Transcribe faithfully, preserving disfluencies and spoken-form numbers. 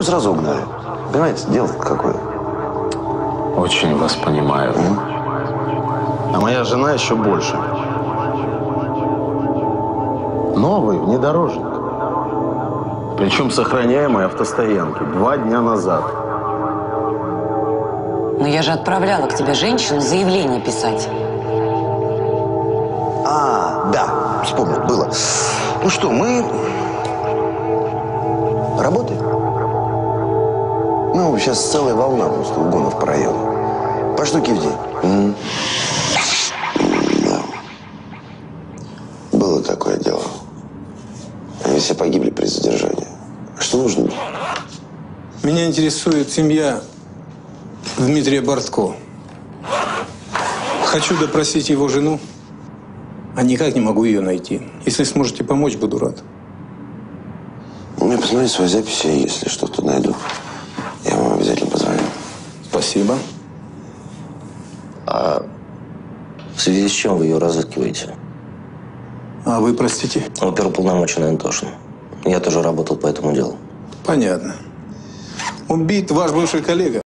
Сразу угнали. Понимаете, дело какое. Очень вас понимаю. М? А моя жена еще больше. Новый внедорожник. Причем сохраняемой автостоянки. Два дня назад. Но я же отправляла к тебе женщину заявление писать. А, да, вспомнил, было. Ну что, мы работаем. Ну, сейчас целая волна просто угонов по району. По штуке в день. М. Да. Было такое дело. Они все погибли при задержании. Что нужно? Меня интересует семья Дмитрия Бортко. Хочу допросить его жену, а никак не могу ее найти. Если сможете помочь, буду рад. У меня посмотри свои записи, если что-то найду, я вам обязательно позвоню. Спасибо. А в связи с чем вы ее разыскиваете? А вы, простите? Оперуполномоченный Антошин. Я тоже работал по этому делу. Понятно. Убит ваш бывший коллега.